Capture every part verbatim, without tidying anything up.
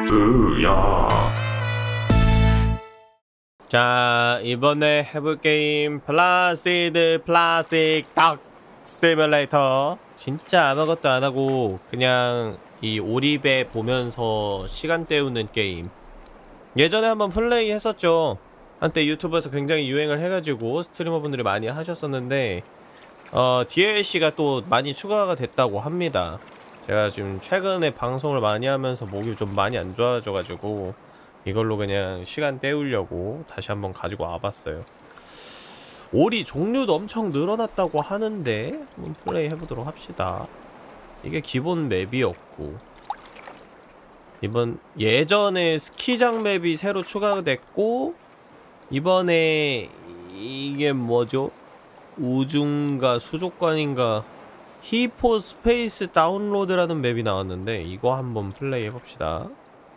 으야. 자, 이번에 해볼 게임 플라시드 플라스틱 닥 시뮬레이터. 진짜 아무것도 안하고 그냥 이 오리배 보면서 시간 때우는 게임. 예전에 한번 플레이 했었죠. 한때 유튜브에서 굉장히 유행을 해가지고 스트리머분들이 많이 하셨었는데 어, 디엘씨가 또 많이 추가가 됐다고 합니다. 제가 지금 최근에 방송을 많이 하면서 목이 좀 많이 안 좋아져가지고 이걸로 그냥 시간 때우려고 다시 한번 가지고 와봤어요. 오리 종류도 엄청 늘어났다고 하는데 한번 플레이 해보도록 합시다. 이게 기본 맵이었고, 이번 예전에 스키장 맵이 새로 추가가 됐고, 이번에 이게 뭐죠? 우중가 수족관인가 히포 스페이스 다운로드라는 맵이 나왔는데 이거 한번 플레이 해봅시다.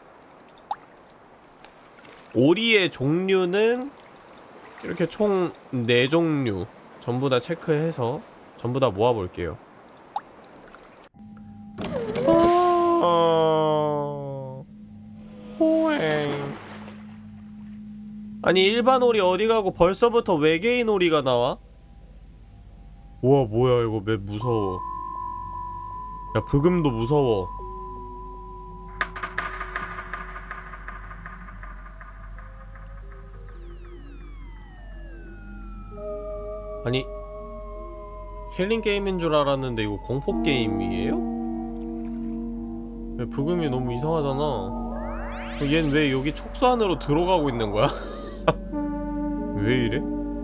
오리의 종류는 이렇게 총 네 종류 전부 다 체크해서 전부 다 모아볼게요. 어... 호행. 아니 일반 오리 어디가고 벌써부터 외계인 오리가 나와? 우와 뭐야 이거 맵 무서워. 야 브금도 무서워. 아니 힐링 게임인 줄 알았는데 이거 공포 게임이에요? 왜 브금이 너무 이상하잖아. 얜 왜 여기 촉수 안으로 들어가고 있는 거야? 왜 이래?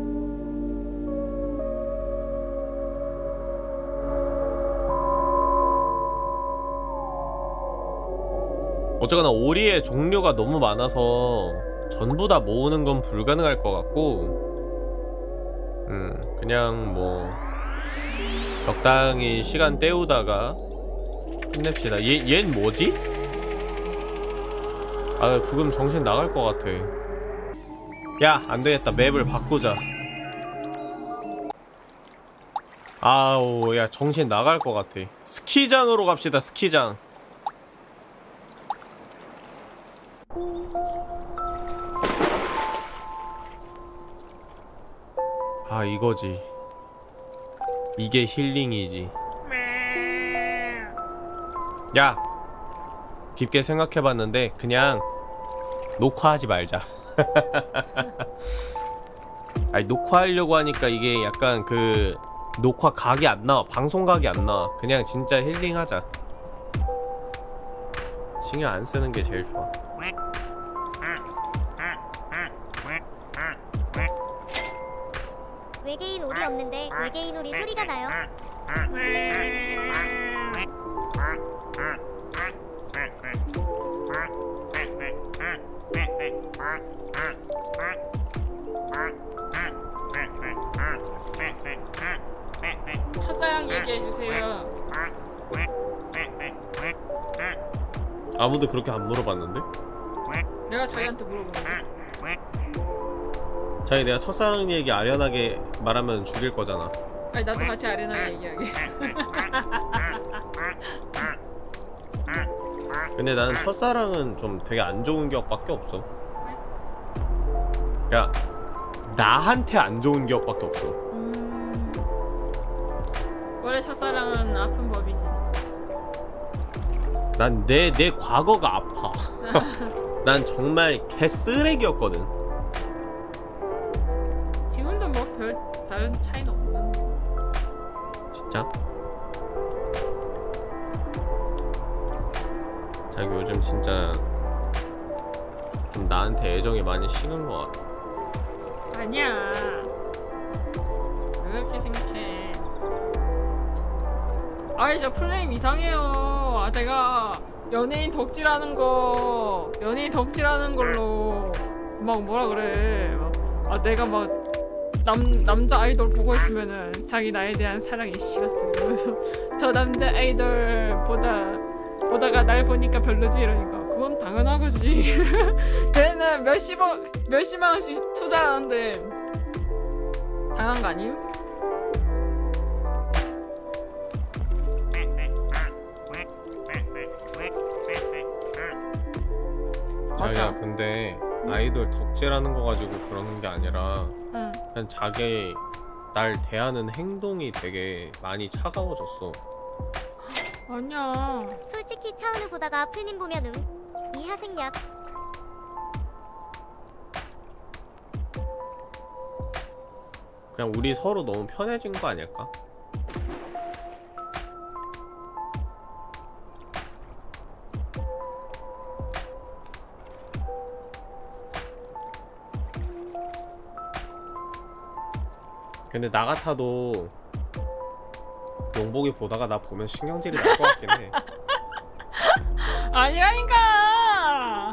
어쨌거나 오리의 종류가 너무 많아서 전부 다 모으는 건 불가능할 것 같고, 음 그냥 뭐 적당히 시간 때우다가 힘냅시다. 얘, 얜 뭐지? 아 부금 정신 나갈 것 같아. 야 안되겠다, 맵을 바꾸자. 아우 야 정신 나갈 것 같아. 스키장으로 갑시다. 스키장. 아 이거지. 이게 힐링이지. 야! 깊게 생각해봤는데 그냥 녹화하지 말자. 아니 녹화하려고 하니까 이게 약간 그 녹화 각이 안 나와. 방송 각이 안 나와. 그냥 진짜 힐링하자. 신경 안 쓰는 게 제일 좋아. 외계인 오리 없는데 외계인 오리 소리가 나요. 첫사랑 얘기해주세요. 아무도 그렇게 안 물어봤는데? 내가 자기한테 물어보는데. 자기 내가 첫사랑 얘기 아련하게 말하면 죽일 거잖아. 아니 나도 같이 아련하게 얘기하게. 근데 나는 첫사랑은 좀 되게 안 좋은 기억밖에 없어. 그니까 나한테 안 좋은 기억밖에 없어. 음... 원래 첫사랑은 아픈 법이지. 난 내 내 과거가 아파. 난 정말 개쓰레기였거든. 지금도 뭐 별 다른 차이는 없는. 진짜? 자기 요즘 진짜 좀 나한테 애정이 많이 식은 것 같아. 아니야. 왜 그렇게 생각해? 아이 저 플레임 이상해요. 아 내가 연예인 덕질하는 거 연예인 덕질하는 걸로 막 뭐라 그래. 막, 아 내가 막 남, 남자 아이돌 보고 있으면은 자기 나에 대한 사랑이 식었어. 그래서 저 남자 아이돌 보다 보다가 날 보니까 별로지 이러니까 그건 당연하겠지. 쟤는 몇십억 몇십만 원씩 투자하는데 당한 거 아니에요? 맞다. 자기야 근데 아이돌 덕질하는 거 가지고 그러는 게 아니라 응. 그냥 자기 날 대하는 행동이 되게 많이 차가워졌어. 아니야. 솔직히 차은우 보다가 풀님 보면 응 이하생략. 그냥 우리 서로 너무 편해진 거 아닐까? 근데 나 같아도 용복이 보다가 나 보면 신경질이 날 것 같긴 해. 아니라니까.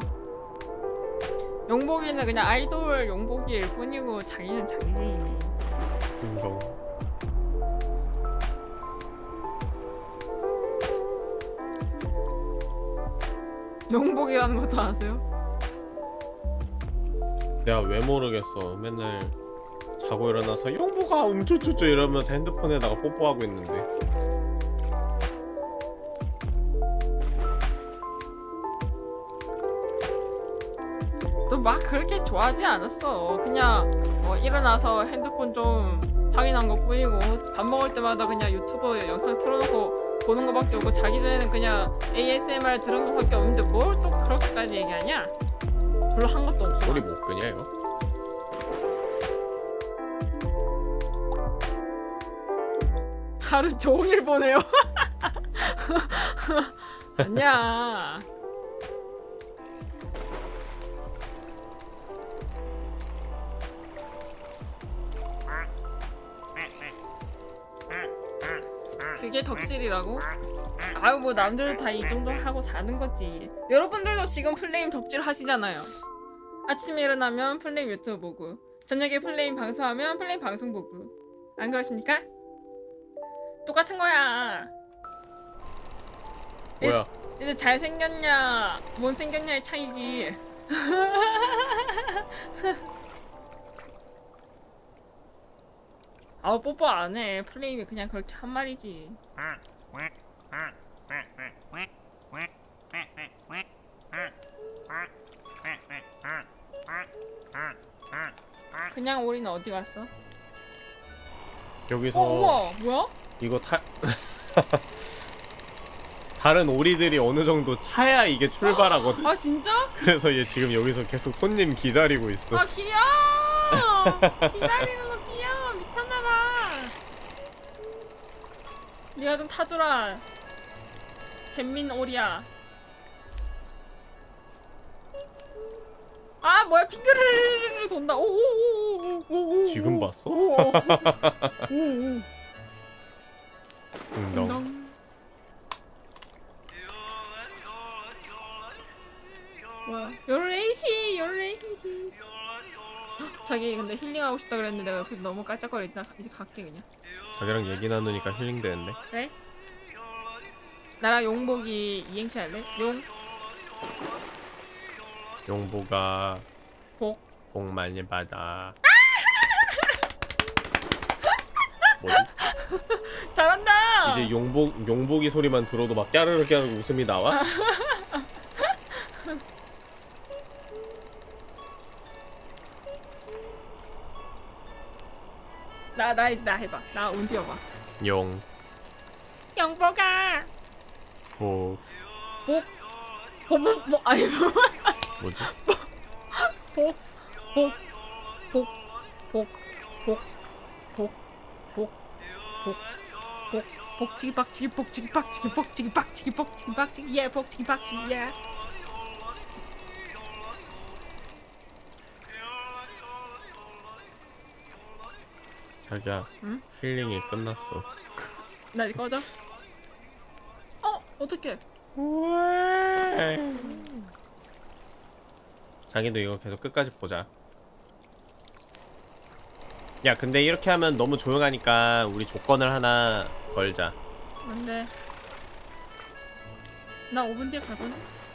용복이는 그냥 아이돌 용복이일 뿐이고 자기는 자기지. 인정. 용복이라는 것도 아세요? 내가 왜 모르겠어. 맨날 자고 일어나서 용복아 움쭈쭈쭈 이러면서 핸드폰에다가 뽀뽀하고 있는데. 너 막 그렇게 좋아하지 않았어. 그냥 뭐 일어나서 핸드폰 좀 확인한 것 뿐이고 밥 먹을 때마다 그냥 유튜브 영상 틀어놓고 보는 거밖에 없고 자기 전에는 그냥 에이에스엠알 들은 거밖에 없는데 뭘 또 그렇게까지 얘기하냐? 별로 한 것도 없어. 소리 못 끄냐 이거? 하루 종일 보내요. 아니야. 그게 덕질이라고? 아유 뭐 남들도 다 이 정도 하고 사는 거지. 여러분들도 지금 플레임 덕질 하시잖아요. 아침에 일어나면 플레임 유튜브 보고 저녁에 플레임 방송하면 플레임 방송 보고 안 그렇습니까? 똑같은 거야. 뭐야? 이제, 이제 잘생겼냐 못생겼냐의 차이지. 아우 뽀뽀 안해. 플레임이 그냥 그렇게 한 말이지. 그냥 우리는 어디 갔어? 여기서 어 우와 뭐야? 이거 타 다른 오리들이 어느 정도 차야 이게 출발하거든. 아 진짜? 그래서 얘 지금 여기서 계속 손님 기다리고 있어. 아 귀여워. 기다리는 거 귀여워. 미쳤나봐. 네가 좀 타줘라. 잼민 오리야. 아 뭐야 핑크르르르 돈다. 오오오오오오. 지금 봤어? 오오오. 응당. 뭐야? 요레이히 요레이히. 자기 근데 힐링하고 싶다 그랬는데 내가 옆에서 너무 깔짝거리지. 나 이제 갈게 그냥. 자기랑 얘기 나누니까 힐링 되는데. 그래? 나랑 용복이 이행시 할래? 용 용보가 복. 복 많이 받아. 뭐지? 잘한다. 이제 용복 용복이 소리만 들어도 막 까르르 까르르 웃음이 나와? 나, 나 이제 나 해봐. 나 운 띄워봐. 용, 용복아. 복, 복. 복, 복, 복. 아니, 복. 뭐지? 복. 복. 복. 복. 복. 복. 복. 복. 복. 복치기 빡치기 복치기 빡치기 복치기 빡치기 복치기 빡치기 예 복치기 빡치기 예. 자기야, 응? 힐링이 끝났어. 나 이제 꺼져. 어 어떡해. 자기도 이거 계속 끝까지 보자. 야, 근데 이렇게 하면 너무 조용하니까 우리 조건을 하나 걸자. 뭔데? 나 오 분 뒤에 가거든.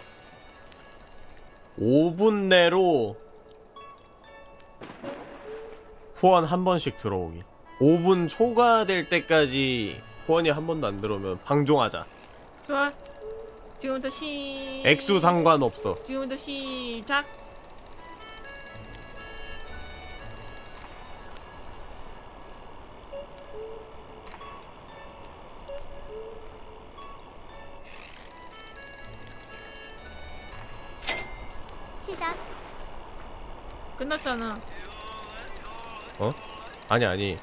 오 분 내로 후원 한 번씩 들어오기. 오 분 초과될 때까지 후원이 한 번도 안 들어오면 방종하자. 좋아. 지금부터 시 액수 상관없어. 지금부터 시작. 시작. 끝났잖아. 어? 아니 아니.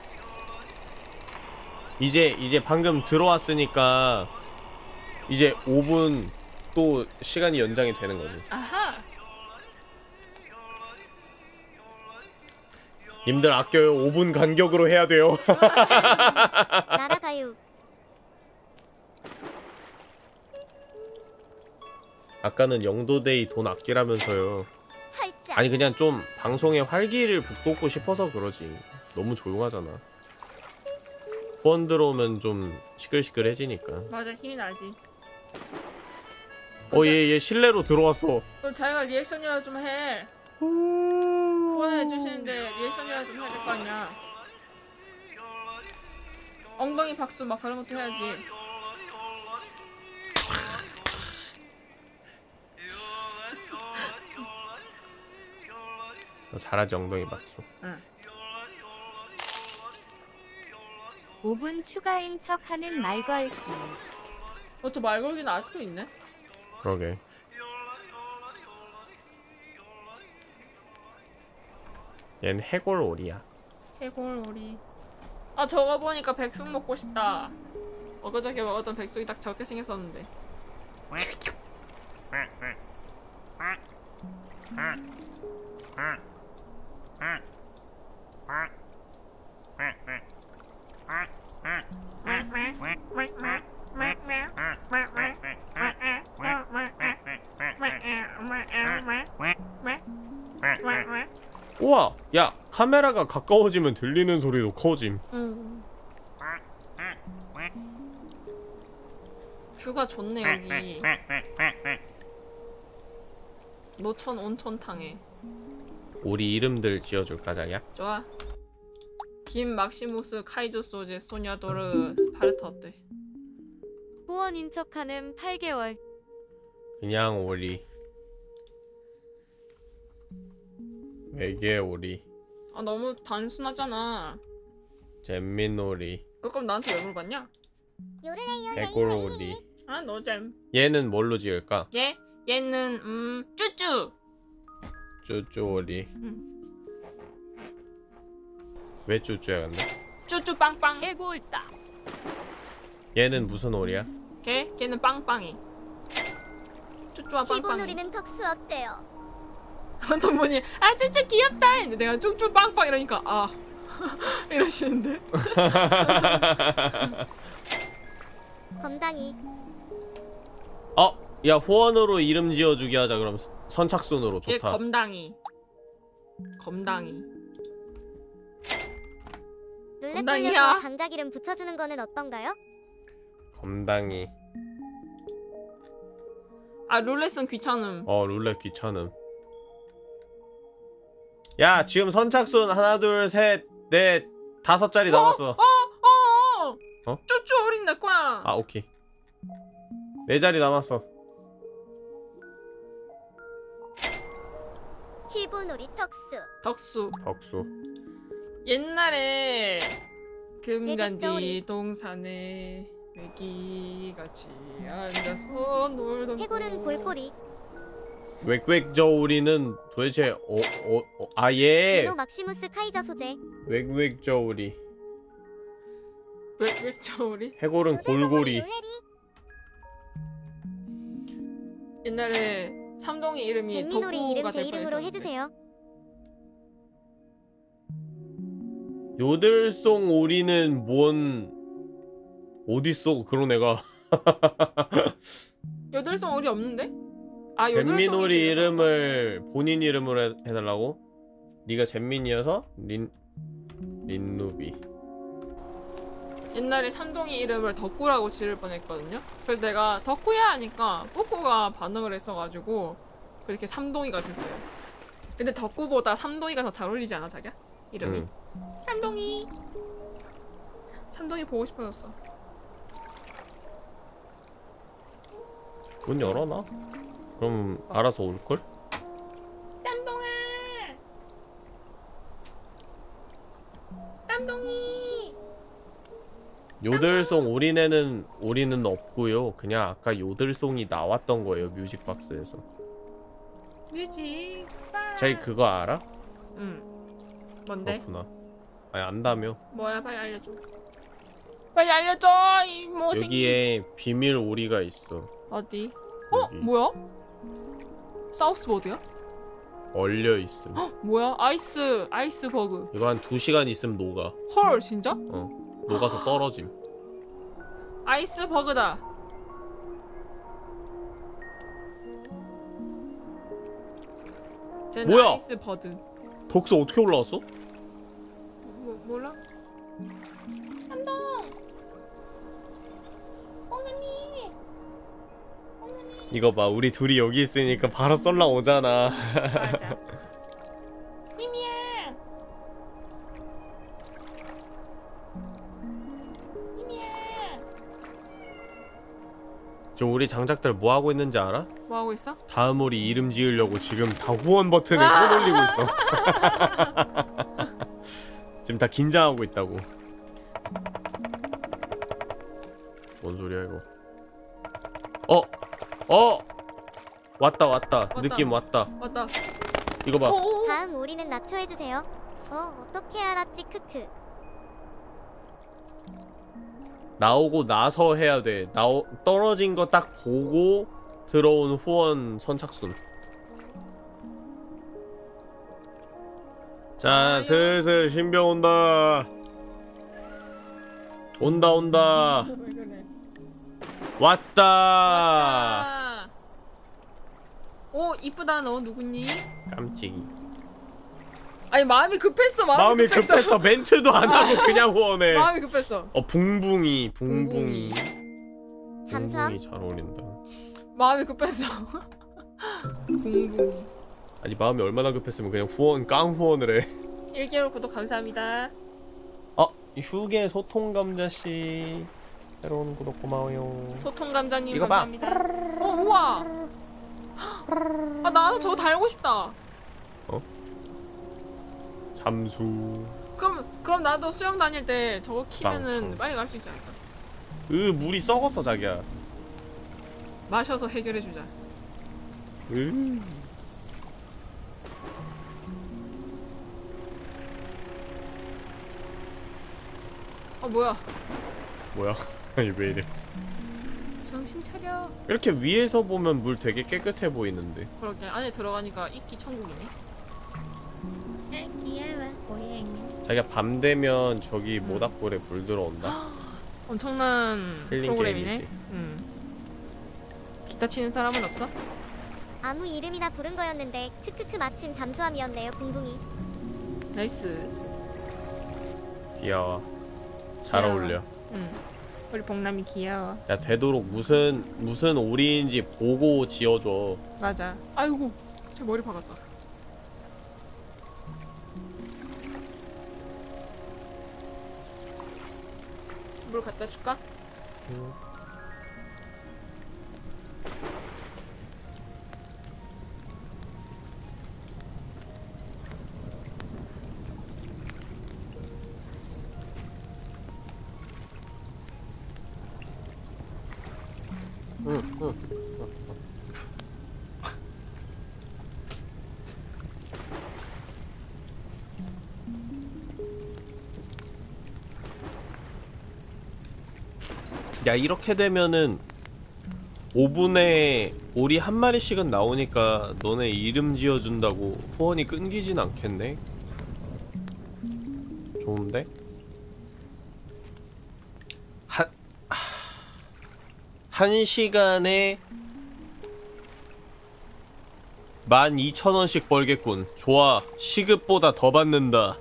이제 이제 방금 들어왔으니까 이제 오 분 또 시간이 연장이 되는 거지. 아하. 님들 아껴요. 오 분 간격으로 해야 돼요. 날아가요. 아까는 영도데이 돈 아끼라면서요. 활짝. 아니 그냥 좀 방송에 활기를 북돋고 싶어서 그러지. 너무 조용하잖아. 후원 들어오면 좀 시끌시끌해지니까. 맞아, 힘이 나지. 어, 얘, 얘 실내로 들어왔어. 그럼 자기가 리액션이라도 좀 해. 후원해 주시는데 리액션이라도 좀 해야 될 거 아니야. 엉덩이 박수 막 그런 것도 해야지. 너 잘하지 엉덩이 박수. 응. 오 분 추가인 척하는 말 걸기. 어, 저 말걸기는 아직도 있네? 그러게. 얘는 해골오리야. 해골오리. 아, 저거 보니까 백숙 먹고 싶다. 엊그저께 먹었던 백숙이 딱 저렇게 생겼었는데. 우와! 야! 카메라가 가까워지면 들리는 소리도 커짐. 음. 뷰가 좋네 여기. 노천 온천탕에. 우리 이름들 지어줄까 자기야? 좋아. 김 막시무스 카이조 소제 소냐도르 스파르타 어때? 후원인 척하는 팔 개월. 그냥 오리. 외계 오리. 아, 너무 단순하잖아. 잼민오리. 그럼 나한테 왜 물어봤냐? 요르레 요르레 해골오리. 아, 노잼. 얘는 뭘로 지을까? 얘? 얘는 음 쭈쭈. 쭈쭈오리. 응. 왜 쭈쭈야 근데? 쭈쭈 빵빵. 해골다. 얘는 무슨 오리야? 걔? 걔는 빵빵이. 쭈쭈와 빵빵이. 기본우리는 덕수 어때요? 어떤 분이 아 쭈쭈 귀엽다 했는데 내가 쭈쭈 빵빵 이러니까 아 이러시는데. 검당이. 어! 야 후원으로 이름 지어주기 하자. 그럼 선착순으로. 얘 좋다. 검당이. 검당이. 룰렛 검당이야. 돌려서 장작 이름 붙여주는 거는 어떤가요? 검당이. 아, 룰렛은 귀찮음. 어 룰렛 귀찮음. 야 지금 선착순 하나 둘 셋 넷 다섯 자리 남았어. 어, 어, 어. 어? 쭈쭈 어린 내 거야. 아 오케이. 네 자리 남았어. 기본우리 덕수. 덕수. 덕수. 옛날에 금간지 외국저울이. 동산에 애기같이 앉아서 놀던 해골은 볼꼬리. 웩웩저우리는 도대체 어, 어, 어, 아 예. 디노 막시무스 카이저 소재. 웩웩저우리. 왜왜 저우리? 해골은 골고리. 옛날에 삼동이 이름이 잼민오리 덕구가 이름 제 될 이름으로 뻔했었는데. 해주세요. 요들송 오리는 뭔 어딨어 그런 애가. 여덟송 오리 없는데? 아, 여덟송이 잼민오리 이름을 본인 이름으로 해, 해달라고? 네가 잼민이어서 린 린누비. 옛날에 삼동이 이름을 덕구라고 지을 뻔했거든요. 그래서 내가 덕구야 하니까 뿌꾸가 반응을 했어가지고 그렇게 삼동이가 됐어요. 근데 덕구보다 삼동이가 더 잘 어울리지 않아 자기야? 이름이? 응. 삼동이. 삼동이 보고 싶어졌어. 문 열어놔? 그럼 알아서 올걸? 땀동아. 땀동이. 요들송 오리네는 오리는 없고요. 그냥 아까 요들송이 나왔던 거예요. 뮤직박스에서. 뮤직. 자기 그거 알아? 응. 뭔데? 그렇구나. 아니 안다며. 뭐야? 빨리 알려줘. 빨리 알려줘 이 모생. 여기에 비밀 오리가 있어. 어디? 어? 여기. 뭐야? 사우스보드야? 얼려 있음. 뭐야? 아이스 아이스 버그. 이거 한 두 시간 있으면 녹아. 헐 진짜? 어. 녹아서 떨어짐. 아이스 버그다. 쟤는 뭐야? 아이스 버드. 덕스 어떻게 올라왔어? 뭐 몰라? 한동. 엉은이. 엉은이. 이거 봐. 우리 둘이 여기 있으니까 바로 썰랑 오잖아. 맞아. 미미야. 미미야. 저 우리 장작들 뭐 하고 있는지 알아? 뭐 하고 있어? 다음 우리 이름 지으려고 지금 다 후원 버튼에 손 올리고 있어. 지금 다 긴장하고 있다고. 뭔 소리야 이거? 어! 어! 왔다 왔다. 왔다. 느낌 왔다. 맞다. 이거 봐. 어어. 다음 오리는 낮춰해주세요. 어, 어떻게 알았지? 크크. 나오고 나서 해야 돼. 나오 떨어진 거 딱 보고 들어온 후원 선착순. 자, 아유. 슬슬 신병 온다. 온다 온다. 왜 그래? 왔다. 왔다. 오 이쁘다. 너 누구니? 깜찍이. 아니 마음이 급했어. 마음이, 마음이 급했어. 급했어. 멘트도 안 하고 그냥 후원해. 마음이 급했어. 어, 붕붕이, 붕붕이. 잠수함? 붕붕이 잘 어울린다. 마음이 급했어. 붕붕이. 아니 마음이 얼마나 급했으면 그냥 후원 깡 후원을 해. 일 개월 구독 감사합니다. 어, 휴게 소통 감자씨 새로운 구독 고마워요. 소통 감자님 이거 봐. 감사합니다. 어 우와. 아 나도 저거 달고 싶다. 잠수. 그럼 그럼 나도 수영 다닐 때 저거 키면은 빵. 빨리 갈 수 있지 않을까? 으 물이 썩었어 자기야. 마셔서 해결해 주자. 으. 아 뭐야? 뭐야? 아니 왜 이래? 정신 차려. 이렇게 위에서 보면 물 되게 깨끗해 보이는데. 그렇게 안에 들어가니까 입기 천국이네. 귀여워 고양이. 자기가 밤 되면 저기 모닥불에 불 들어온다. 엄청난 힐링 프로그램이네. 게임이지. 응. 기타 치는 사람은 없어? 아무 이름이나 부른 거였는데 크크크 마침 잠수함이었네요. 붕붕이. 나이스. 귀여워. 잘 귀여워. 어울려. 응. 우리 복남이 귀여워. 야 되도록 무슨 무슨 오리인지 보고 지어줘. 맞아. 아이고 제 머리 박았다. 물 갖다 줄까? 응. 응, 응. 야 이렇게 되면은 오 분에 오리 한 마리씩은 나오니까 너네 이름 지어준다고 후원이 끊기진 않겠네? 좋은데? 한... 한 시간에 만 이천 원씩 벌겠군. 좋아. 시급보다 더 받는다.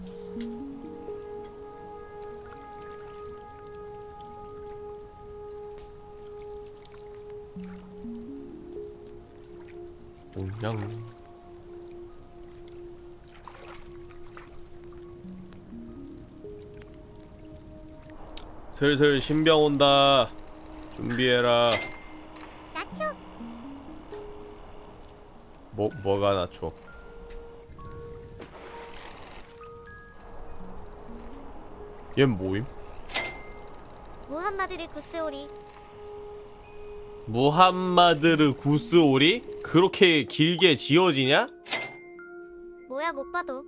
옹냥. 슬슬 신병 온다. 준비해라. 나초 뭐 뭐가 나초? 얜 뭐임? 무함마드르 구스오리. 무함마드르 구스오리? 그렇게 길게 지어지냐? 뭐야 못 봐도.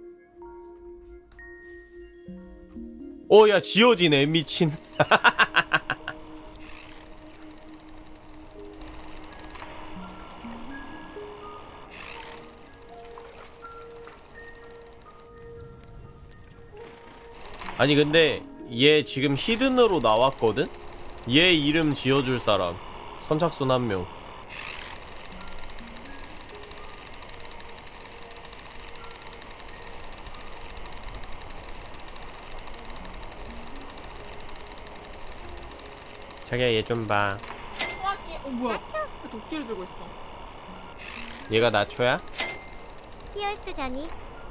어, 야, 지어지네, 미친. 아니, 근데 얘 지금 히든으로 나왔거든? 얘 이름 지어줄 사람. 선착순 한 명. 자기야, 얘 좀 봐. 소화기. 어 뭐야? 왜 도끼를 들고 있어? 얘가 나초야? 피어스 자니.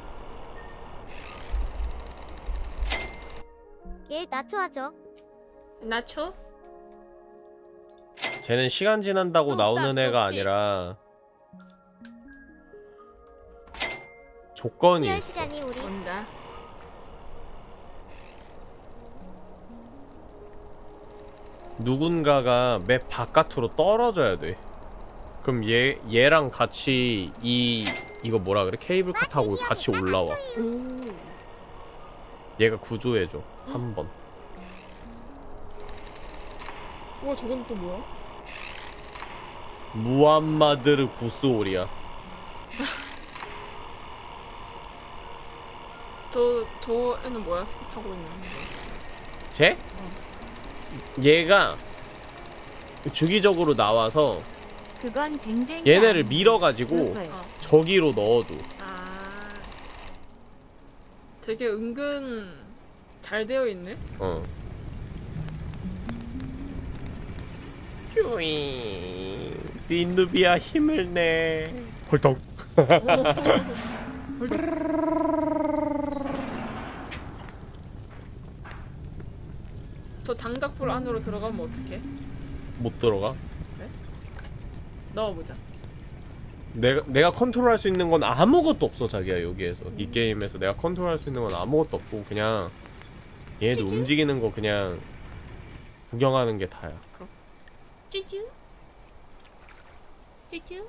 얘 나초하죠. 나초? 쟤는 시간 지난다고 뚝딱, 나오는 애가 뚝띠. 아니라 조건이 피어스 있어. 자니 우리. 뭔가? 누군가가 맵 바깥으로 떨어져야 돼. 그럼 얘 얘랑 같이 이 이거 뭐라 그래? 케이블카 타고 같이 올라와. 오. 얘가 구조해줘 한 번. 우와 저건 또 뭐야? 무함마드르 구스오리야. 저, 저 애는 뭐야? 스키 타고 있는 거. 쟤? 얘가 주기적으로 나와서 그건 댕댕이. 얘네를 아니야. 밀어가지고 그거야. 어. 저기로 넣어줘. 아. 되게 은근 잘 되어 있네? 어. 쭈잉. 린누비야 힘을 내. 헐떡. 저 장작불 안으로 들어가면 어떡해? 못 들어가. 넣어보자. 내가 내가 컨트롤할 수 있는 건 아무것도 없어 자기야 여기에서. 이 게임에서 내가 컨트롤할 수 있는 건 아무것도 없고 그냥 얘네들 움직이는 거 그냥 구경하는 게 다야. 찌쭈? 찌쭈?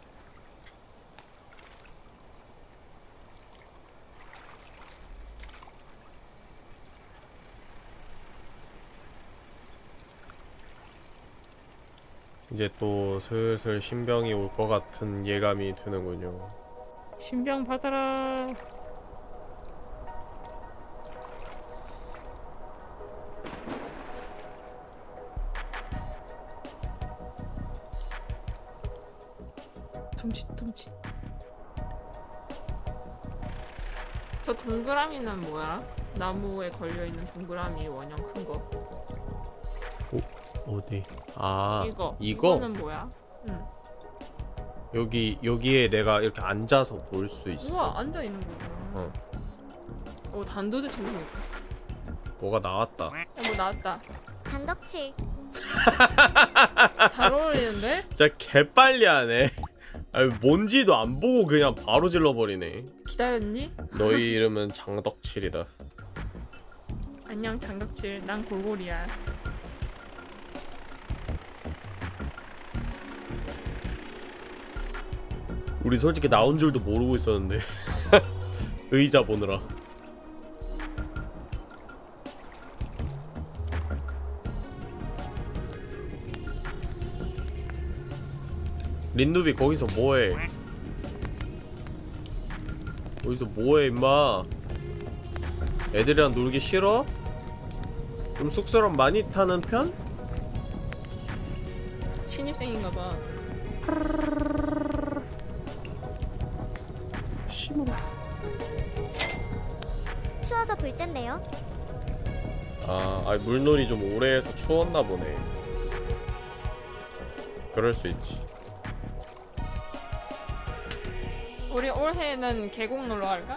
이제 또 슬슬 신병이 올 것 같은 예감이 드는군요. 신병 받아라. 둠칫둠칫. 저 동그라미는 뭐야? 나무에 걸려있는 동그라미 원형 큰 거. 어디? 아 이거. 이거? 이거는 뭐야? 응. 여기 여기에 내가 이렇게 앉아서 볼 수 있어. 우와 앉아 있는 거구나. 어. 오 단도대 챙기니까. 뭐가 나왔다. 야, 뭐 나왔다. 장덕칠. 잘 어울리는데? 진짜 개빨리 하네. 아니 뭔지도 안 보고 그냥 바로 질러버리네. 기다렸니? 너희 이름은 장덕칠이다. 안녕 장덕칠. 난 골골이야. 우리 솔직히 나온 줄도 모르고 있었는데 의자 보느라. 린누비 거기서 뭐해? 거기서 뭐해 임마? 애들이랑 놀기 싫어? 좀 쑥스러움 많이 타는 편? 신입생인가봐. 심으로. 추워서 불젠데요. 아, 아 물놀이 좀 오래 해서 추웠나 보네. 그럴 수 있지. 우리 올해는 계곡 놀러 갈까?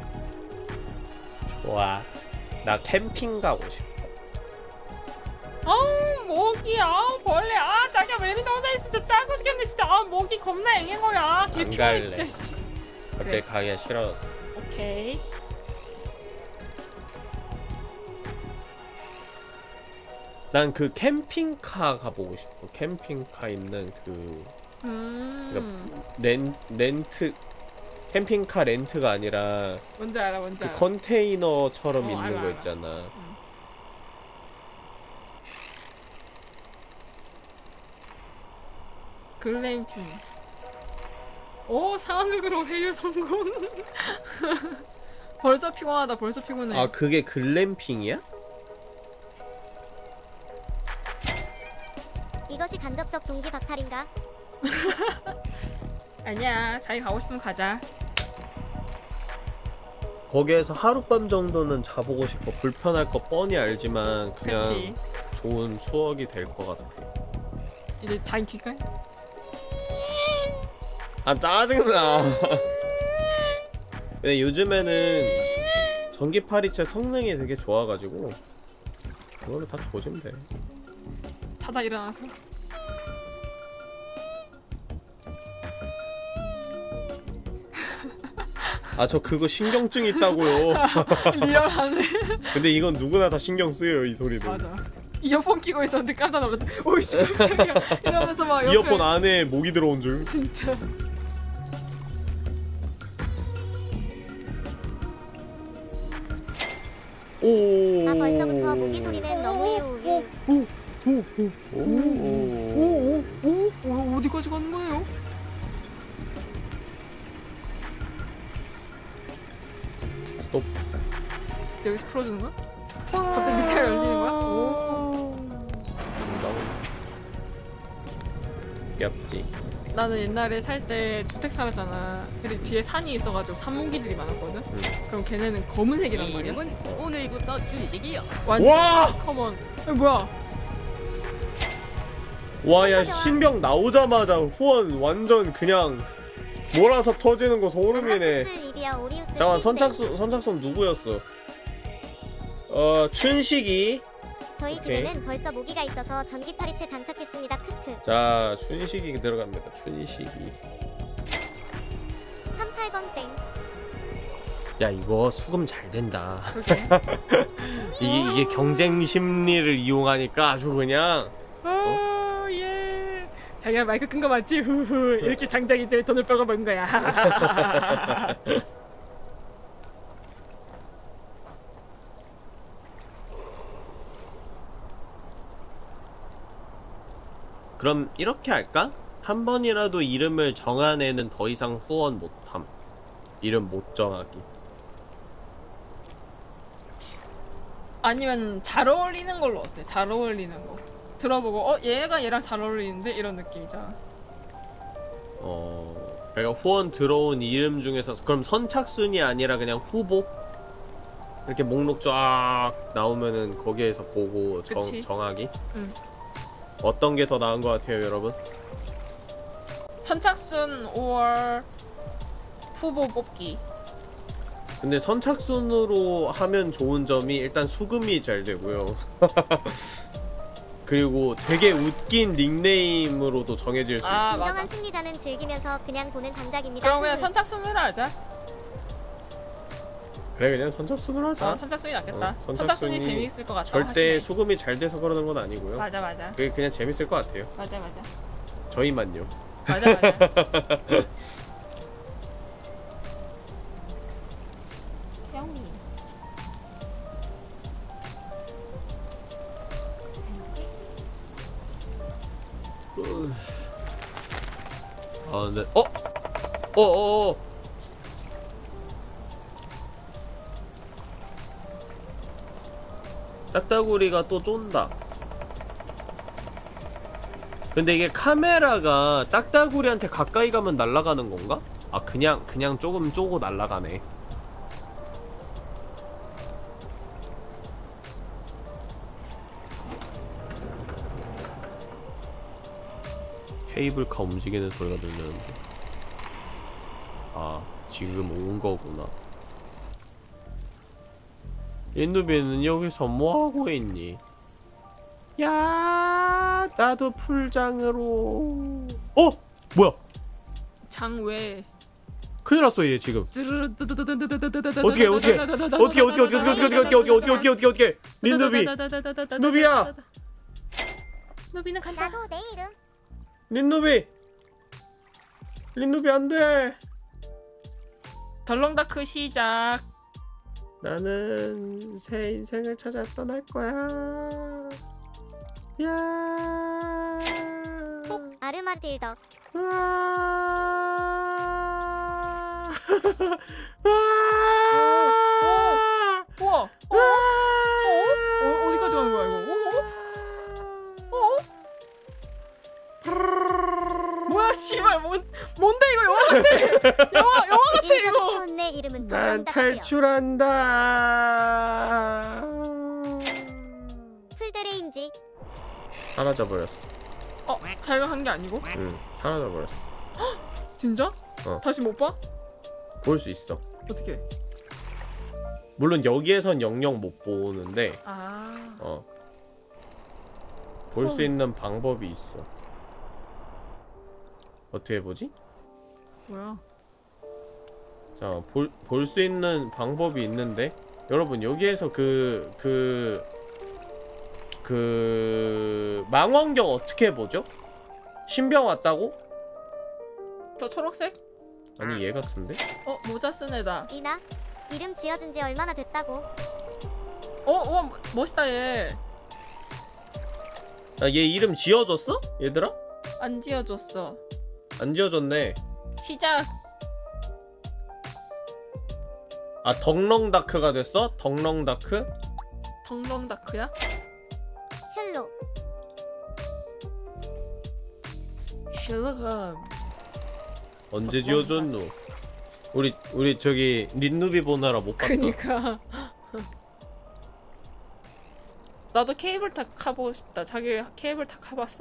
좋아. 나 캠핑 가고 싶어. 아우 모기 아우 벌레 아 자기야 왜 이리 혼자 있어 진짜 짜증 죽겠네 진짜 아 모기 겁나 앵앵거려 아 개피해 갈래. 진짜 씨. 갑자기 그래. 가기가 싫어졌어. 오케이. 난 그 캠핑카 가보고 싶어. 캠핑카 있는 그 음. 렌, 렌트 캠핑카 렌트가 아니라 뭔지 알아 뭔지 그 알아. 컨테이너처럼 어, 있는 알아, 거 알아. 있잖아. 글램핑. 오 상황극으로 회유 성공. 벌써 피곤하다. 벌써 피곤해. 아 그게 글램핑이야? 이것이 간접적 동기 박탈인가? 아니야. 자기 가고 싶으면 가자. 거기에서 하룻밤 정도는 자보고 싶어. 불편할 거 뻔히 알지만 그냥 그치. 좋은 추억이 될 것 같아. 이제 자기 킬까? 아 짜증나. 근데 요즘에는 전기 파리채 성능이 되게 좋아가지고 그걸로 다 조지면 돼. 자다 일어나서. 아 저 그거 신경증 있다고요. 리얼하네. 근데 이건 누구나 다 신경 쓰여요 이 소리도. 맞아. 이어폰 끼고 있었는데 깜짝 놀랐다. 오이씨 깜짝이야. 이러면서 막 옆에 이어폰 안에 목이 들어온 줄. 진짜. 오. 아 벌써부터 모기 소리는 너무 우유. 오. 오오오 어디까지 가는 거예요? 스톱. 여기서 풀어주는 거야? 갑자기 밑에가 열리는 거야? 오. 귀엽지. 나는 옛날에 살 때 주택 살았잖아. 근데 뒤에 산이 있어가지고 산모기들이 많았거든. 응. 그럼 걔네는 검은색이란 말이야. 오늘부터 주식이요. 완전 와! 커먼. 어, 뭐야? 와, 야, 신병 나오자마자 후원 완전 그냥 몰아서 터지는 거 소름이네. 락스 리비아 오리우스 잠깐 칠세. 선착순 선착순 누구였어? 어 춘식이. 저희 오케이. 집에는 벌써 모기가 있어서 전기 파리채 장착했습니다. 크크. 자 춘식이 들어갑니다. 춘식이. 삼팔 번 땡. 야 이거 수금 잘 된다. 그러게. 이게 이게 경쟁 심리를 이용하니까 아주 그냥. 어, 예. 자기가 마이크 끈 거 맞지? 후후. 이렇게 장작이 될 돈을 벌어먹은 거야. 그럼 이렇게 할까? 한 번이라도 이름을 정한 애는 더 이상 후원 못함. 이름 못 정하기. 아니면 잘 어울리는 걸로 어때? 잘 어울리는 거. 들어보고 어 얘가 얘랑 잘 어울리는데 이런 느낌이잖아. 어, 그러니까 후원 들어온 이름 중에서 그럼 선착순이 아니라 그냥 후보? 이렇게 목록 쫙 나오면은 거기에서 보고 정, 그치. 정하기? 응. 어떤 게 더 나은 것 같아요, 여러분? 선착순 오월 후보 뽑기. 근데 선착순으로 하면 좋은 점이 일단 수금이 잘 되고요. 그리고 되게 웃긴 닉네임으로도 정해질 수 아, 있어요. 진정한 맞아. 승리자는 즐기면서 그냥 보는 장작입니다. 그럼 그냥 흐흐. 선착순으로 하자. 그래 그냥 선착순으로 하자. 어, 선착순이 낫겠다. 어, 선착순이 선착순이 재미있을 것 같다. 절대 하시네. 수금이 잘 돼서 그러는 건 아니고요. 맞아 맞아. 그게 그냥 재밌을 것 같아요. 맞아 맞아. 저희만요. 맞아 맞아. 뿅이. 아 근데 어? 어어어 딱따구리가 또 쫀다. 근데 이게 카메라가 딱따구리한테 가까이 가면 날아가는 건가? 아 그냥 그냥 조금 쪼고 날아가네. 케이블카 움직이는 소리가 들리는데. 아 지금 온 거구나. 인누비는 여기서 뭐하고 있니? 야 나도 풀장으로. 어? 뭐야? 장외. 큰일 났어 얘 지금. 어떻게 어떻게 어떻게 어떻게 어떻게 어떻게 어떻게 어떻게 어떻게 어떻게 어떻게 어떻게 어떻게 어떻게 린누비 누비야 누비는 간다. 나도 내 이름. 린누비 린누비 안돼. 덜렁다크 시작. 나는 새 인생을 찾아 떠날 거야. 야. 아르마딜덕. 와. 우와. 어? 어? 어? 어? 어디까지 가는 거야 이거? 어? 어? 어? 뭐야 씨발 뭔 뭔데 이거 영화 같아. 영화 영화 같아 이거. 이제부터 내 이름은 난 덜렁다크요. 탈출한다. 풀드레인지. 사라져 버렸어. 어? 자기가 한 게 아니고? 응, 사라져 버렸어. 진짜? 어. 다시 못 봐? 볼 수 있어. 어떻게? 물론 여기에선 영영 못 보는데, 아. 어, 볼 수 어. 있는 방법이 있어. 어떻게 보지? 뭐야? 자, 볼 볼 수 있는 방법이 있는데, 여러분 여기에서 그 그 그 망원경 어떻게 보죠? 신병 왔다고? 저 초록색? 아니 얘 같은데? 어 모자 쓴 애다. 이나. 이름 지어준 지 얼마나 됐다고. 어, 와 멋있다 얘. 아, 얘 이름 지어줬어? 얘들아? 안 지어줬어. 안 지어줬네. 시작. 아 덩렁다크가 됐어? 덩렁다크? 덩렁다크야? 첼로. 셜록 홈. 언제 지어줬노? 우리 우리 저기 린누비 보느라 못 봤어. 그니까. 나도 케이블카 가보고 싶다. 자기 케이블카 가봤어?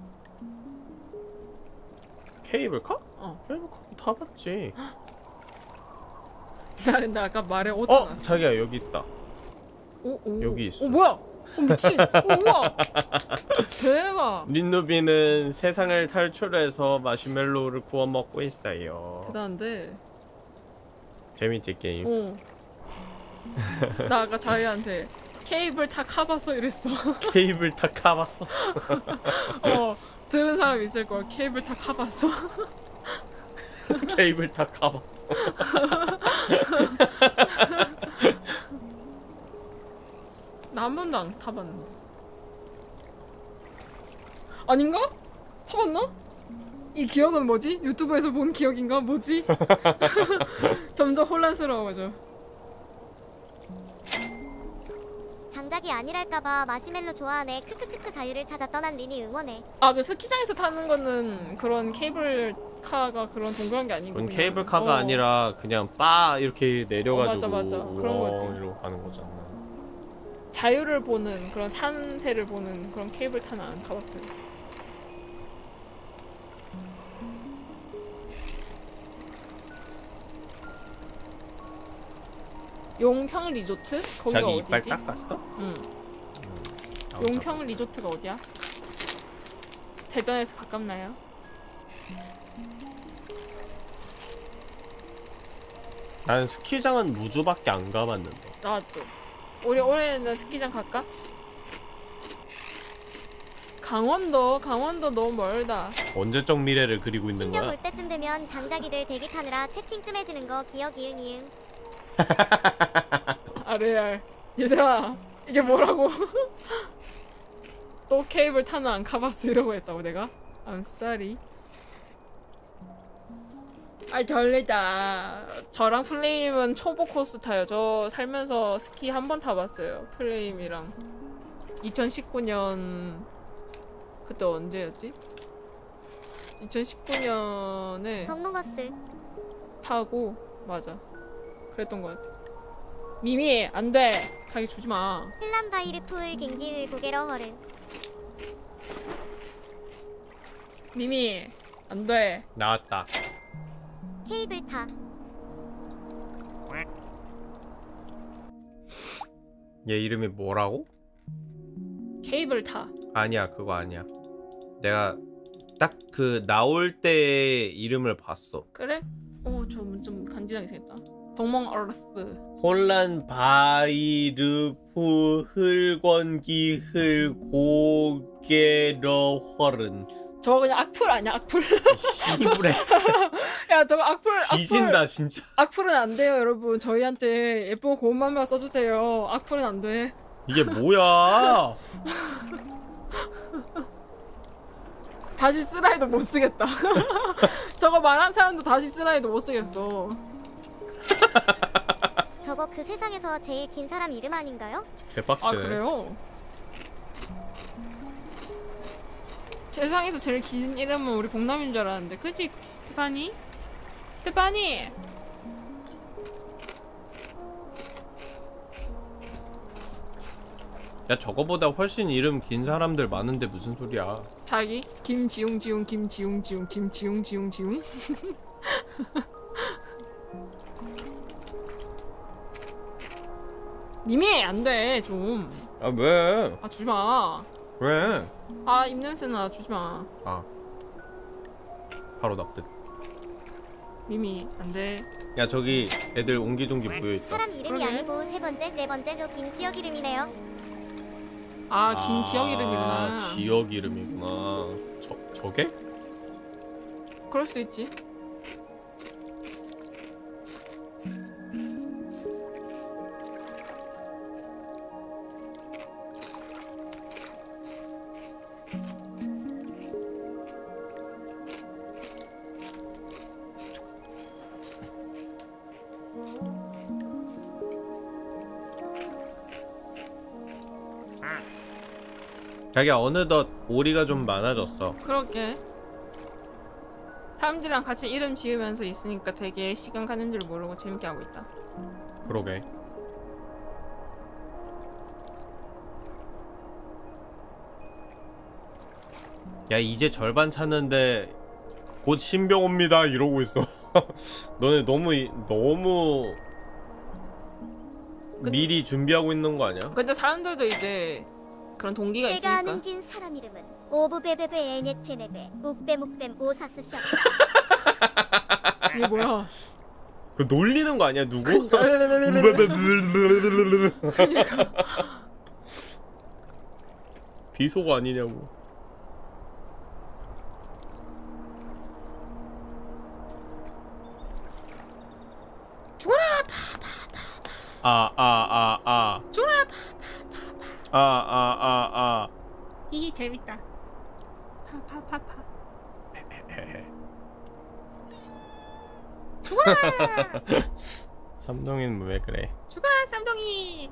케이블카? 어. 케이블카 타봤지. 나 근데 아까 말에 오타 어 났어. 자기야 여기 있다. 오, 오. 여기 있어. 어 뭐야? 어, 미친. 어, 우와. 대박. 린누비는 세상을 탈출해서 마시멜로우를 구워 먹고 있어요. 대단한데. 재밌지 게임. 어. 나 아까 자기한테 케이블 타 가봤어 이랬어. 케이블 타 가봤어. 어 들은 사람 있을 거야. 케이블 타 가봤어. 케이블 타 가봤어. 나 한 번도 안 타봤는데. 아닌가? 타봤나? 이 기억은 뭐지? 유튜브에서 본 기억인가? 뭐지? 점점 혼란스러워져. 장작이 아니랄까봐 마시멜로 좋아하네. 크크크크 자유를 찾아 떠난 린이 응원해. 아 그 스키장에서 타는 거는 그런 케이블카가 그런 동그란 게 아니고 그건 그냥- 케이블카가 어. 아니라 그냥 빠 이렇게 내려가지고 어, 맞아, 맞아. 그런 거지. 이러고 가는 거잖아. 자유를 보는 그런 산세를 보는 그런 케이블카는 안 가봤어요. 용평 리조트? 거기가 자기 이빨 어디지? 닦았어? 응. 아, 용평 리조트가 어디야? 대전에서 가깝나요? 난 스키장은 무주밖에 안 가봤는데. 나도. 우리 올해는 스키장 갈까? 강원도, 강원도 너무 멀다. 언제적 미래를 그리고 있는 신경 거야? 올 때쯤 되면 장작이들 대기 타느라 채팅 뜸해지는 거 기억 이응 이응. 아 레알. 얘들아 이게 뭐라고? 또 케이블 타는 안 가봤어 이러고 했다고 내가? I'm sorry. 아이 결리다. 저랑 플레임은 초보 코스 타요. 저 살면서 스키 한 번 타봤어요. 플레임이랑 이천십구 년 그때 언제였지? 이천십구 년에 덕농어스. 타고 맞아. 그랬던 것 같아. 미미 안돼. 자기 주지 마. 힐람바이르 푸을 긴기을 고개러 허른. 미미 안돼. 나왔다. 케이블 타. 얘 이름이 뭐라고? 케이블 타. 아니야 그거 아니야. 내가 딱 그 나올 때 이름을 봤어. 그래? 어좀 좀 간지나게 생겼다. 동몽 얼스. 혼란 바이르프 흘권기 흘고게러 헐은. 저거 그냥 악플 아니야 악플? 씨부레. 야 저거 악플 악플. 뒤진다 진짜. 악플은 안 돼요 여러분. 저희한테 예쁘고 고운 맘만 써주세요. 악플은 안 돼. 이게 뭐야? 다시 쓰라 해도 못 쓰겠다. 저거 말한 사람도 다시 쓰라 해도 못 쓰겠어. 저거 그 세상에서 제일 긴 사람 이름 아닌가요? 개빡치네. 아 그래요? 세상에서 제일 긴 이름은 우리 복남인 줄 알았는데 그치 스테파니? 스테파니! 야 저거보다 훨씬 이름 긴 사람들 많은데 무슨 소리야? 자기? 김지웅 지웅 김지웅 지웅 김지웅 지웅 지웅? 미미 안돼 좀. 아 왜? 아 주지마. 왜? 아 입냄새나 주지마. 아 바로 납득. 미미 안돼. 야 저기 애들 옹기종기 모여있다. 사람 이름이 그러게. 아니고 세 번째, 네 번째로 긴 지역 이름이네요. 아 긴 지역 이름이구나. 아, 지역 이름이구나. 저 저게? 그럴 수도 있지. 자기야 어느덧 오리가 좀 많아졌어. 그렇게 사람들이랑 같이 이름 지으면서 있으니까 되게 시간 가는 줄 모르고 재밌게 하고 있다. 그러게. 야 이제 절반 찼는데 곧 신병 옵니다 이러고 있어. 너네 너무 이- 너무 근데- 미리 준비하고 있는 거 아니야? 근데 사람들도 이제 그런 동기가 제가 있으니까. 아는 긴 사람 이름은 오브베베베 에네테네베 묵베묵뱀 오사스샤. 이게 뭐야? 그 놀리는 거 아니야 누구? 비속어 아니냐고. 죽어라! 아 아 아 아. 죽어라! 아 아 아 아. 히히 재밌다. 파파파파. 죽어라! 삼동이는 왜 그래? 죽어라 쌈둥이.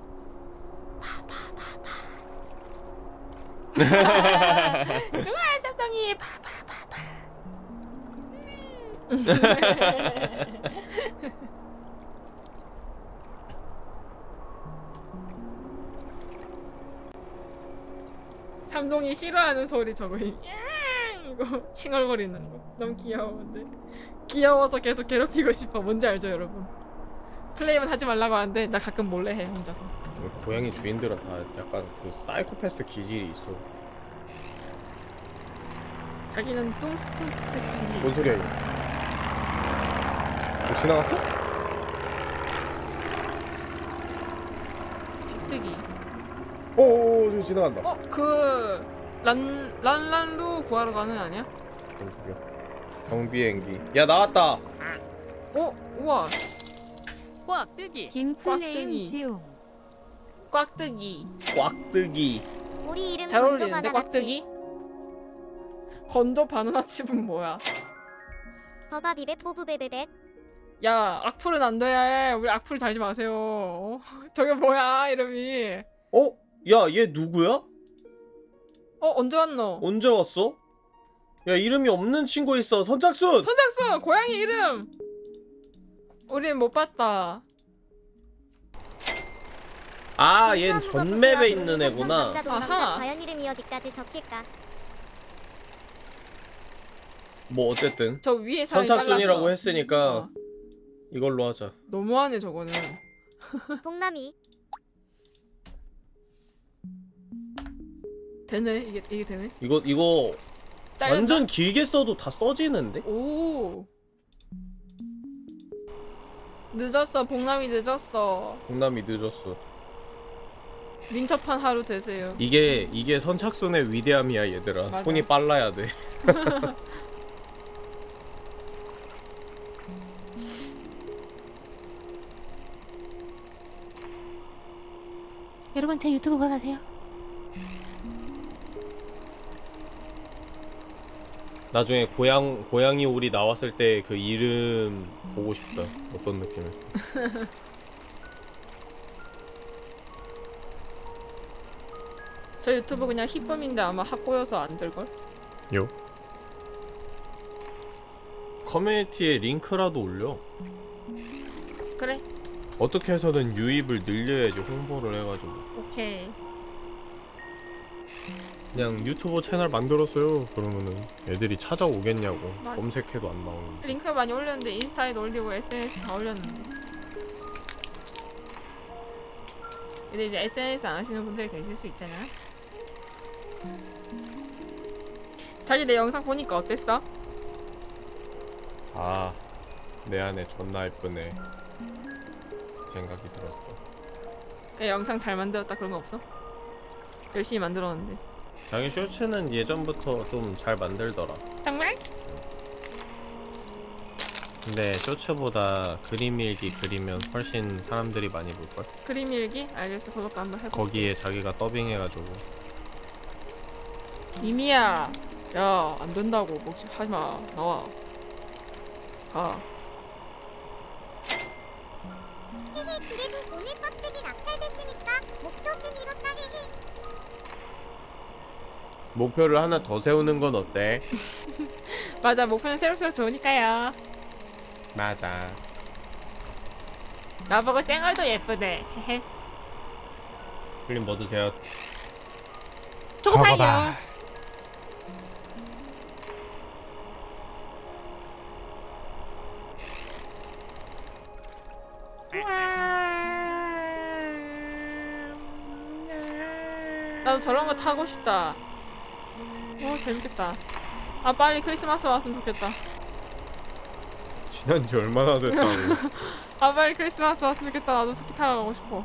죽어라 쌈둥이. 파파파파. 삼동이 싫어하는 소리 저거. 야! 이거 칭얼거리는 거 너무 귀여운데. 귀여워서 계속 괴롭히고 싶어. 뭔지 알죠 여러분? 플레이만 하지 말라고 하는데 나 가끔 몰래 해 혼자서. 고양이 주인들은 다 약간 그 사이코패스 기질이 있어. 자기는 뚱스뚱스 패스. 뭔 소리야 이거? 뭐 지나갔어? 틱틱이. 오오오 저기 지나간다. 어? 그... 란... 란란루 구하러 가는 애 아니야? 경비행기. 야 나왔다. 어? 우와. 꽉뜨기. 김플레임 꽉등이. 지용. 꽉뜨기. 꽉뜨기. 우리 이름 잘 건조 어울리는데 바나나치. 꽉뜨기? 건조 바나나 칩은 뭐야? 버바비베 포브베베베. 야 악플은 안 돼. 우리 악플 달지 마세요. 어? 저게 뭐야 이름이. 어? 야 얘 누구야? 어 언제 왔노? 언제 왔어? 야 이름이 없는 친구 있어. 선착순. 선착순! 고양이 이름! 우린 못 봤다. 아 얜 수험부가 전맵에 부끄러워 있는 우리 애구나. 삼천 남자 아하. 동남자 과연 이름이 어디까지 적힐까? 뭐 어쨌든 저 위에 사람이 선착순이라고 잘랐어. 했으니까 어. 이걸로 하자. 너무하네 저거는. 동남이. 되네 이게 이게 되네. 이거 이거 잘렸나? 완전 길게 써도 다 써지는데? 오. 늦었어. 봉남이 늦었어. 공남이 늦었어. 민첩한 하루 되세요. 이게 이게 선착순의 위대함이야 얘들아. 맞아. 손이 빨라야 돼. 여러분 제 유튜브 보러 가세요. 나중에 고양 고양이 오리 나왔을 때 그 이름 보고 싶다. 어떤 느낌일까? 저 유튜브 그냥 힙범인데 아마 핫보여서 안 될걸? 요? 커뮤니티에 링크라도 올려. 그래. 어떻게 해서든 유입을 늘려야지 홍보를 해가지고. 오케이. 그냥 유튜브 채널 만들었어요 그러면은 애들이 찾아오겠냐고. 맞- 검색해도 안 나오는데. 링크 많이 올렸는데 인스타에도 올리고 에스엔에스 다 올렸는데. 근데 이제 에스엔에스 안 하시는 분들이 계실 수 있잖아. 자기 내 영상 보니까 어땠어? 아, 내 안에 존나 예쁘네 생각이 들었어. 그냥 영상 잘 만들었다 그런 거 없어? 열심히 만들었는데. 자기 쇼츠는 예전부터 좀 잘 만들더라. 정말? 근데 쇼츠보다 그림 일기 그리면 훨씬 사람들이 많이 볼걸? 그림 일기? 알겠어. 그것도 한번 해볼게. 거기에 자기가 더빙해가지고. 이미야, 야, 안 된다고. 목시 하지마. 나와. 가. 헤헤 그래도 오늘 껍데기 낙찰됐으니까 목표는 이뤘다 헤헤. 목표를 하나 더 세우는 건 어때? 맞아, 목표는 새록새록 좋으니까요. 맞아. 나보고 쌩얼도 예쁘대. 헤헤. 클림 뭐 드세요? 초코파이요. 나도 저런 거 타고 싶다. 어, 재밌겠다. 아, 빨리 크리스마스 왔으면 좋겠다. 지난 지 얼마나 됐다고. 아, 빨리 크리스마스 왔으면 좋겠다. 나도 스키 타러 가고 싶어.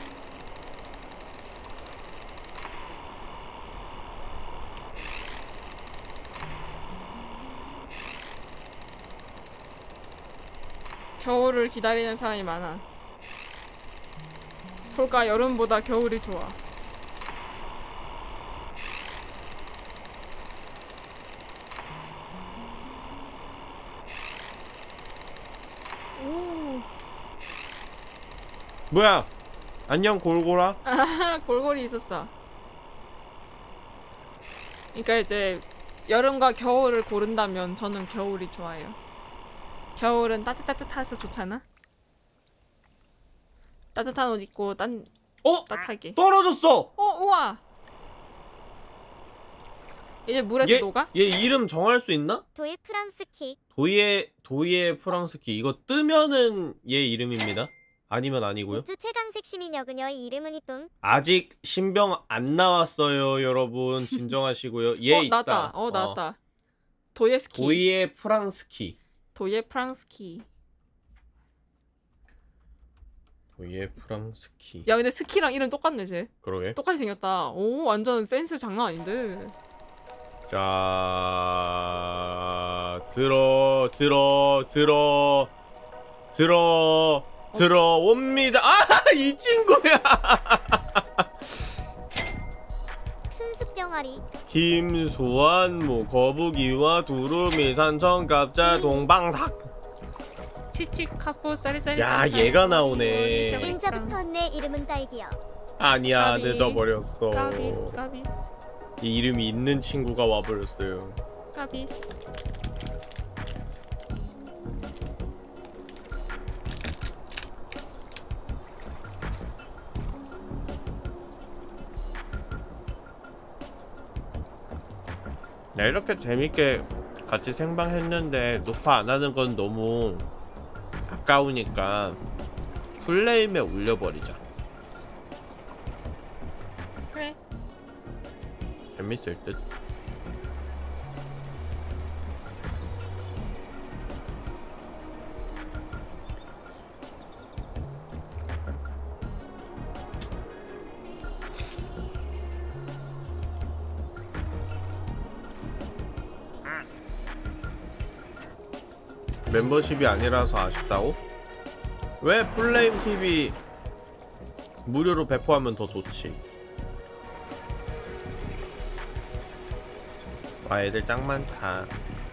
겨울을 기다리는 사람이 많아. 솔까 여름보다 겨울이 좋아. 오. 뭐야? 안녕 골고라? 아, 골골이 있었어. 그러니까 이제 여름과 겨울을 고른다면 저는 겨울이 좋아요. 겨울은 따뜻따뜻해서 좋잖아. 따뜻한 옷 입고 딴 어? 따뜻하게. 떨어졌어! 어, 우와. 이제 물에서 얘, 녹아? 얘 이름 정할 수 있나? 도일 프랑스키. 도이의 도이의 프랑스키. 이거 뜨면은 얘 이름입니다. 아니면 아니고요. 우주 최강색 시민여 그녀의 이름은 이쁨. 아직 신병 안 나왔어요, 여러분. 진정하시고요. 얘 어, 있다. 나왔다. 어, 나왔다. 도예스키. 도이의 프랑스키. 도예 프랑스키. 도이의 프랑스키. 야, 근데 스키랑 이름 똑같네, 쟤. 그러게. 똑같이 생겼다. 오, 완전 센스 장난 아닌데. 자, 들어, 들어, 들어, 들어, 들어옵니다. 아, 이 친구야. 순수병아리. 김수환무 거북이와 두루미 산천갑자 동방삭. 치치카포 쌀쌀. 야, 얘가 나오네. 인자부터 내 이름은 딸기여. 아니야, 까비. 늦어버렸어. 까비스, 까비스, 이 이름이 있는 친구가 와버렸어요. 까비스. 야, 이렇게 재밌게 같이 생방했는데 녹화 안 하는 건 너무 아까우니까 플레임에 올려버리자. 그래. 재밌을 듯. 멤버십이 아니라서 아쉽다고? 왜 플레임 티비 무료로 배포하면 더 좋지? 와 애들 짱 많다.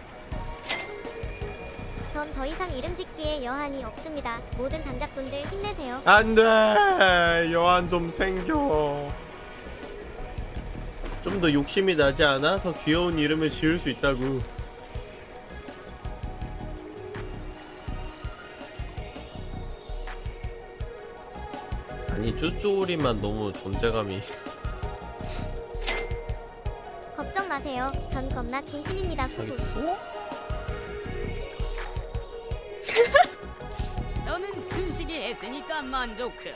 전 더 이상 이름 짓기에 여한이 없습니다. 모든 장작분들 힘내세요. 안돼 여한 좀 생겨. 좀 더 욕심이 나지 않아? 더 귀여운 이름을 지을 수 있다고. 아니 쭈쭈오리만 너무 존재감이. 걱정 마세요. 전 겁나 진심입니다. 후후. 저는 춘식이 했으니까 만족해.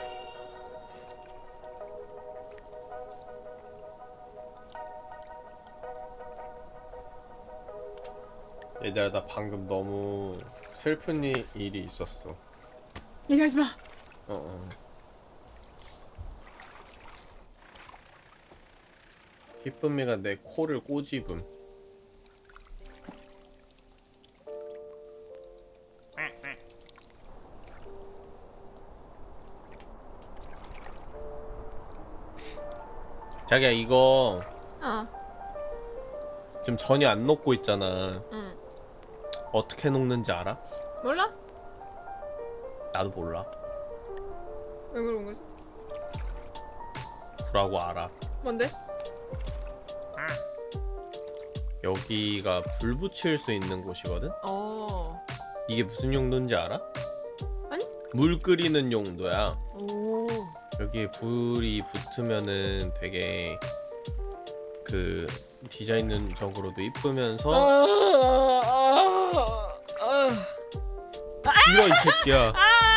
얘들아 나 방금 너무 슬픈 일, 일이 있었어. 얘기하지 마. 어, 어. 희쁨이가 내 코를 꼬집음. 자기야 이거 어. 지금 전혀 안 녹고 있잖아. 응. 어떻게 녹는지 알아? 몰라? 나도 몰라. 왜 그런 거지? 그러고 알아. 뭔데? 여기가 불 붙일 수 있는 곳이거든? 어. 이게 무슨 용도인지 알아? 아니? 물 끓이는 용도야. 오. 여기에 불이 붙으면은 되게 그 디자인적으로도 이쁘면서 길어 이 새끼야.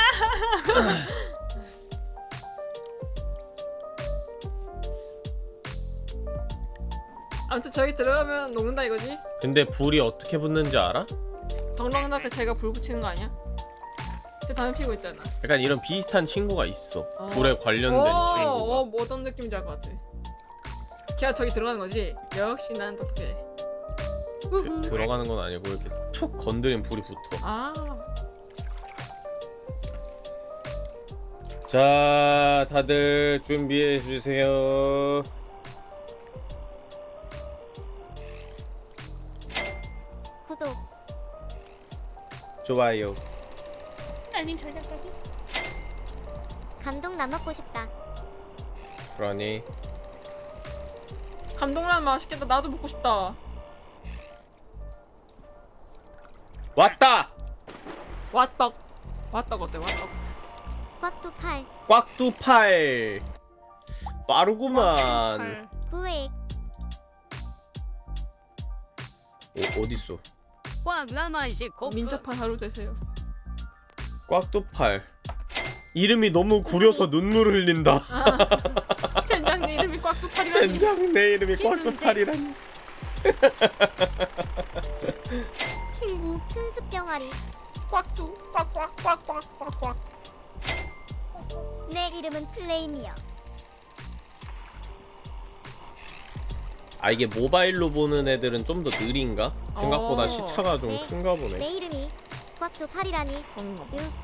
아무튼 저기 들어가면 녹는다 이거지? 근데 불이 어떻게 붙는지 알아? 덩랑다크 제가 불 붙이는 거 아니야? 제 담배 피고 있잖아. 약간 이런 비슷한 친구가 있어. 어. 불에 관련된 오, 친구가. 어, 뭐 어떤 느낌인지 알 것 같아. 걔가 저기 들어가는 거지? 역시 난 똑똑해. 그, 들어가는 건 아니고 이렇게 툭 건드리면 불이 붙어. 아. 자, 다들 준비해 주세요. 구독. 좋아요. 알림 설정까지. 감동 나 먹고 싶다. 그러니 감동라면 맛있겠다. 나도 먹고 싶다. 왔다. 왓떡. 왓떡 어때? 왓떡. 꽉두 팔. 꽉두팔. 빠르구만. 구획. 어, 어딨어? 꽉 라마이시 코프. 민첩한 하루 되세요. 꽉두팔. 이름이 너무 구려서 눈물을 흘린다. 젠장 내 이름이 꽉두팔이라니. 젠장 내 이름이 꽉두팔이라니. 친구 순수병아리. 꽉두 꽉꽉꽉꽉꽉꽉. 내 이름은 플레임이야. 아 이게 모바일로 보는 애들은 좀 더 느린가? 생각보다 어. 시차가 좀 네. 큰가 보네. 내 이름이 꽉두 팔이라니. 그런가 봐. 유.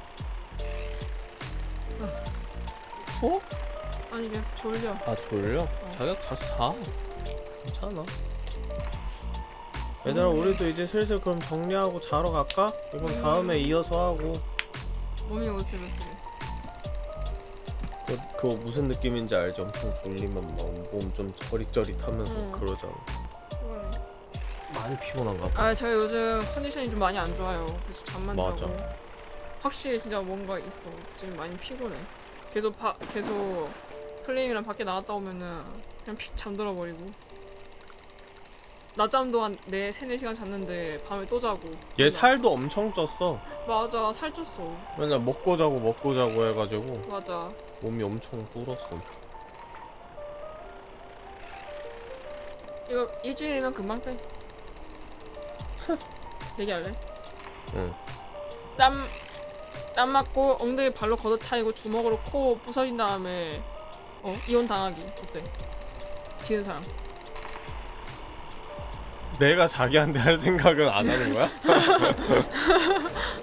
어? 아니 계속 졸려. 아 졸려? 자기가 가서 자. 괜찮아. 얘들아 우리도 이제 슬슬 그럼 정리하고 자러 갈까? 이건 다음에 이어서 하고. 몸이 오슬오슬해. 그, 그거 무슨 느낌인지 알지? 엄청 졸리면 몸 좀 저릿저릿하면서 응. 그러잖아. 그러네. 많이 피곤한가 봐. 아 저희 요즘 컨디션이 좀 많이 안 좋아요. 계속 잠만 맞아. 자고. 확실히 진짜 뭔가 있어. 지금 많이 피곤해. 계속 바, 계속 플레임이랑 밖에 나갔다 오면은 그냥 피 잠들어 버리고. 낮잠도 한 네, 세네 시간 잤는데 밤에 또 자고. 얘 살도 엄청 쪘어. 맞아 살쪘어. 맨날 먹고 자고 먹고 자고 해가지고 맞아. 몸이 엄청 불었어. 이거 일주일이면 금방 빼. 얘기할래? 응. 땀, 땀 맞고 엉덩이 발로 걷어차이고 주먹으로 코 부서진 다음에 어? 이혼 당하기 어때? 지는 사람. 내가 자기한테 할 생각은 안 하는 거야?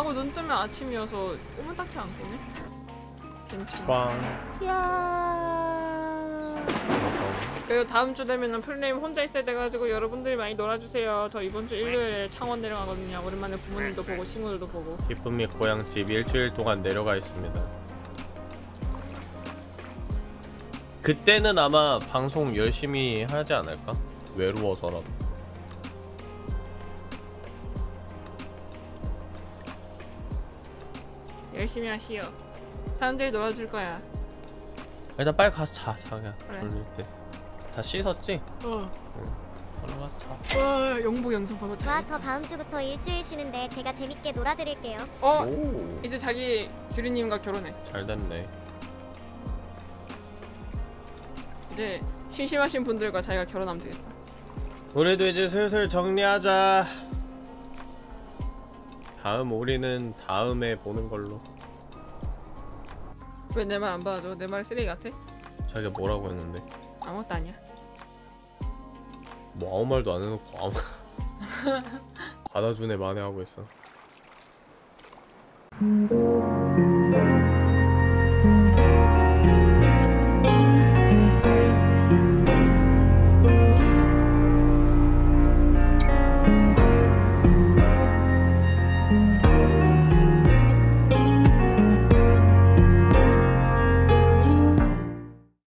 자고 눈 뜨면 아침이어서 꿈은 딱히 안 꾸네. 괜찮아. 빵. 야. 그리고 다음 주 되면은 풀네임 혼자 있어야 돼가지고 여러분들이 많이 놀아주세요. 저 이번 주 일요일에 창원 내려가거든요. 오랜만에 부모님도 보고 친구들도 보고. 기쁨이 고향집 일주일 동안 내려가 있습니다. 그때는 아마 방송 열심히 하지 않을까? 외로워서라도. 열심히 하시오. 사람들이 놀아줄 거야. 일단 빨리 가서 자, 자기야. 그래. 졸릴 때. 다 씻었지? 어. 빨리 가서 자. 와 영복 영상 보고 와, 자. 저 다음 주부터 일주일 쉬는데 제가 재밌게 놀아드릴게요. 어 오, 이제 자기 규리님과 결혼해. 잘 됐네. 이제 심심하신 분들과 자기가 결혼하면 되겠다. 우리도 이제 슬슬 정리하자. 다음 오리는 다음에 보는 걸로. 왜 내 말 안 받아줘? 내 말 쓰레기 같아? 자기가 뭐라고 했는데? 아무것도 아니야. 뭐 아무 말도 안 해놓고 아무 받아주네 만회하고 있어.